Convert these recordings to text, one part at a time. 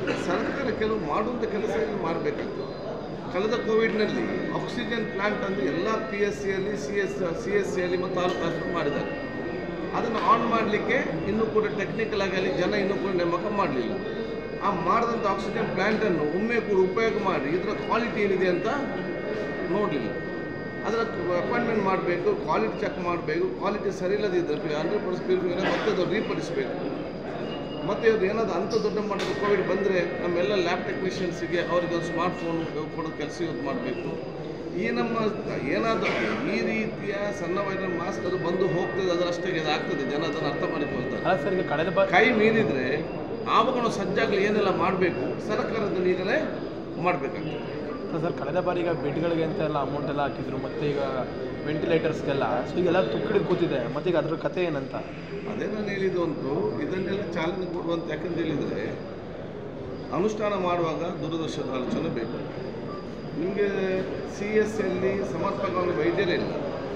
ಸರ್ಕಾರ ಕೆಲವು ಮಾಡುವಂಥ ಕೆಲಸಗಳು ಮಾಡಬೇಕಾಗ್ತದೆ. ಕಳೆದ ಕೋವಿಡ್ನಲ್ಲಿ ಆಕ್ಸಿಜನ್ ಪ್ಲಾಂಟ್ ಅಂದರೆ ಎಲ್ಲ PSCಯಲ್ಲಿ CSCಯಲ್ಲಿ ಮತ್ತು ತಾಲೂಕು ಆಸ್ಪತ್ರೆ ಮಾಡಿದ್ದಾರೆ. ಅದನ್ನು ಆನ್ ಮಾಡಲಿಕ್ಕೆ ಇನ್ನೂ ಕೂಡ ಟೆಕ್ನಿಕಲ್ ಆಗಿ ಅಲ್ಲಿ ಜನ ಇನ್ನೂ ಕೂಡ ನೇಮಕ ಮಾಡಲಿಲ್ಲ. ಆ ಮಾಡಿದಂಥ ಆಕ್ಸಿಜನ್ ಪ್ಲ್ಯಾಂಟನ್ನು ಒಮ್ಮೆ ಕೂಡ ಉಪಯೋಗ ಮಾಡಿ ಇದರ ಕ್ವಾಲಿಟಿ ಏನಿದೆ ಅಂತ ನೋಡಲಿಲ್ಲ. ಅದರ ಅಪಾಯಿಂಟ್ಮೆಂಟ್ ಮಾಡಬೇಕು, ಕ್ವಾಲಿಟಿ ಚೆಕ್ ಮಾಡಬೇಕು. ಕ್ವಾಲಿಟಿ ಸರಿ ಇಲ್ಲದಿದ್ದರೆ 100% ಪ್ಯೂರಿಫೈ ಮತ್ತೆ ಅದು ರೀಪಡಿಸಬೇಕು. ಮತ್ತು ಇವ್ರು ಏನಾದರೂ ಅಂಥ ದೊಡ್ಡ ಮಟ್ಟದ ಕೋವಿಡ್ ಬಂದರೆ ನಮ್ಮೆಲ್ಲ ಲ್ಯಾಬ್ ಟೆಕ್ನಿಷಿಯನ್ಸಿಗೆ ಅವ್ರಿಗೆ ಒಂದು ಸ್ಮಾರ್ಟ್ಫೋನ್ ಕೊಡೋ ಕೆಲಸ ಯೂಸ್ ಮಾಡಬೇಕು. ಈ ನಮ್ಮ ಏನಾದರೂ ಈ ರೀತಿಯ ಸಣ್ಣ ವೈರಲ್ ಮಾಸ್ಕ್ ಅದು ಬಂದು ಹೋಗ್ತದೆ, ಅದರಷ್ಟೇ ಇದಾಗ್ತದೆ, ಜನ ಅದನ್ನು ಅರ್ಥ ಮಾಡಿಕೊಳ್ತಾರೆ. ಕೈ ಮೀರಿದರೆ ಆವಾಗ ನಾವು ಸಜ್ಜಾಗಲಿ ಏನೆಲ್ಲ ಮಾಡಬೇಕು ಸರ್ಕಾರದಲ್ಲಿ ಈಗಲೇ ಮಾಡಬೇಕಾಗ್ತದೆ. ಸರ್, ಕಳೆದ ಬಾರಿ ಈಗ ಬೆಡ್ಗಳಿಗೆ ಅಂತ ಎಲ್ಲ ಅಮೌಂಟ್ ಎಲ್ಲ ಹಾಕಿದ್ರು, ಮತ್ತು ಈಗ ವೆಂಟಿಲೇಟರ್ಸ್ಗೆಲ್ಲ, ಸೊ ಈಗೆಲ್ಲ ತುಕ್ಕಿಡಿದು ಕೂತಿದೆ, ಮತ್ತು ಈಗ ಅದ್ರ ಕಥೆ ಏನಂತ? ಅದೇ ನಾನು ಹೇಳಿದ್ದು ಒಂದು ಇದನ್ನೆಲ್ಲ ಚಾಲನೆ ಕೊಡುವಂತ. ಯಾಕಂತ ಹೇಳಿದರೆ ಅನುಷ್ಠಾನ ಮಾಡುವಾಗ ದೂರದರ್ಶನದ ಆಲೋಚನೆ ಬೇಕು. ನಿಮಗೆ CSCಯಲ್ಲಿ ಸಮರ್ಪಕವಾಗಿ ವೈದ್ಯರಿಲ್ಲ.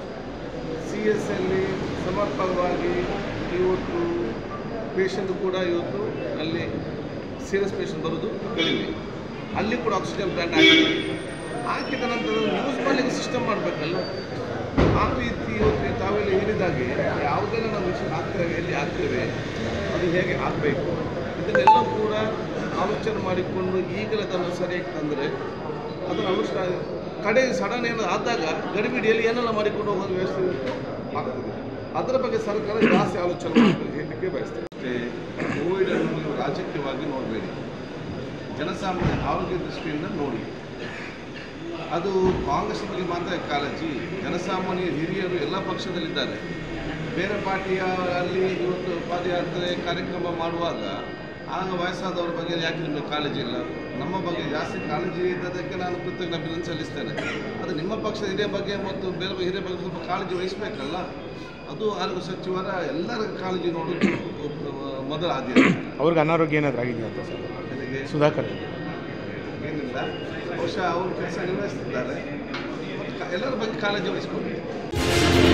CSCಯಲ್ಲಿ ಸಮರ್ಪಕವಾಗಿ ಇವತ್ತು ಪೇಷಂಟ್ ಕೂಡ ಇವತ್ತು ಅಲ್ಲಿ ಸೀರಿಯಸ್ ಪೇಷಂಟ್ ಬರೋದು ಕಡಿಮೆ. ಅಲ್ಲಿ ಕೂಡ ಆಕ್ಸಿಜನ್ ಪ್ಲಾಂಟ್ ಹಾಕಿದ ನಂತರ ಯೂಸ್ ಮಾಡಲಿಕ್ಕೆ ಸಿಸ್ಟಮ್ ಮಾಡಬೇಕಲ್ಲ. ಆ ರೀತಿ ಇವತ್ತು ತಾವೆಲ್ಲ ಹೇಳಿದಾಗೆ ಯಾವುದೆಲ್ಲ ನಾವು ಮಿಷನ್ ಹಾಕ್ತೇವೆ, ಎಲ್ಲಿ ಹಾಕ್ತೇವೆ, ಅದು ಹೇಗೆ ಆಗಬೇಕು, ಇದನ್ನೆಲ್ಲ ಕೂಡ ಆಲೋಚನೆ ಮಾಡಿಕೊಂಡು ಈಗಲೇ ಅದನ್ನು ಸರಿಯಾಗಿ ತಂದರೆ ಅದನ್ನು ಅನುಷ್ಠಾನ ಕಡೆ ಸಡನ್ ಏನು ಆದಾಗ ಗಡಿಬಿಡಿಯಲ್ಲಿ ಏನೆಲ್ಲ ಮಾಡಿಕೊಂಡು ಹೋಗೋದು ವ್ಯವಸ್ಥೆ ಆಗ್ತದೆ. ಅದರ ಬಗ್ಗೆ ಸರ್ಕಾರ ಜಾಸ್ತಿ ಆಲೋಚನೆ ಮಾಡಬೇಕು ಹೇಳಲಿಕ್ಕೆ ಬಯಸ್ತೇವೆ. ಅಷ್ಟೇ ಕೋವಿಡನ್ನು ನೀವು ರಾಜಕೀಯವಾಗಿ ನೋಡಬೇಡಿ, ಜನಸಾಮಾನ್ಯ ಆರೋಗ್ಯ ದೃಷ್ಟಿಯಿಂದ ನೋಡಿ. ಅದು ಕಾಂಗ್ರೆಸ್ ಬಗ್ಗೆ ಮಾತ್ರ ಕಾಳಜಿ. ಜನಸಾಮಾನ್ಯ ಹಿರಿಯರು ಎಲ್ಲ ಪಕ್ಷದಲ್ಲಿದ್ದಾರೆ. ಬೇರೆ ಪಾರ್ಟಿಯ ಅಲ್ಲಿ ಇವತ್ತು ಪಾದಯಾತ್ರೆ ಕಾರ್ಯಕ್ರಮ ಮಾಡುವಾಗ ಆಗ ವಯಸ್ಸಾದವ್ರ ಬಗ್ಗೆ ಯಾಕೆ ನಿಮಗೆ ಕಾಳಜಿ ಇಲ್ಲ? ನಮ್ಮ ಬಗ್ಗೆ ಜಾಸ್ತಿ ಕಾಳಜಿ ಇದ್ದದಕ್ಕೆ ನಾನು ಕೃತಜ್ಞ ಅಭಿನಂದನೆ ಸಲ್ಲಿಸ್ತೇನೆ. ಅದು ನಿಮ್ಮ ಪಕ್ಷದ ಹಿರಿಯ ಬಗ್ಗೆ ಮತ್ತು ಬೇರೆ ಹಿರಿಯ ಬಗ್ಗೆ ಸ್ವಲ್ಪ ಕಾಳಜಿ ವಹಿಸಬೇಕಲ್ಲ. ಅದು ಆರೋಗ್ಯ ಸಚಿವರ ಎಲ್ಲರ ಕಾಳಜಿ ನೋಡೋದು ಮೊದಲ ಆದ್ಯತೆ. ಅವ್ರಿಗೆ ಅನಾರೋಗ್ಯ ಏನಾದರೂ ಆಗಿದೆಯಾ ಅಂತ ಸರ್? ನನಗೆ ಸುಧಾಕರ್ ಏನಿಲ್ಲ, ಬಹುಶಃ ಅವರು ಕೆಲಸ ನಿರ್ವಹಿಸ್ತಿದ್ದಾರೆ. ಮತ್ತು ಎಲ್ಲರ ಬಗ್ಗೆ ಕಾಳಜಿ ವಹಿಸ್ಕೊಬೇಕು.